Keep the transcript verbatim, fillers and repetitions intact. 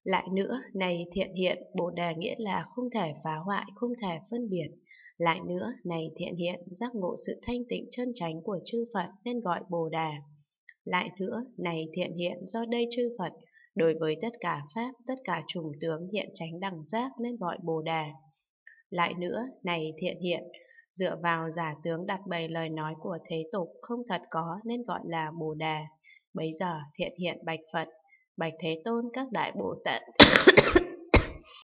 Lại nữa, này thiện hiện, Bồ Đề nghĩa là không thể phá hoại, không thể phân biệt. Lại nữa, này thiện hiện, giác ngộ sự thanh tịnh chân chánh của chư Phật nên gọi Bồ Đề. Lại nữa, này thiện hiện, do đây chư Phật, đối với tất cả Pháp, tất cả chủng tướng hiện chánh đẳng giác nên gọi Bồ Đề. Lại nữa, này thiện hiện, dựa vào giả tướng đặt bày lời nói của thế tục không thật có nên gọi là Bồ Đề. Bấy giờ thiện hiện bạch Phật, bạch Thế Tôn các đại Bồ Tát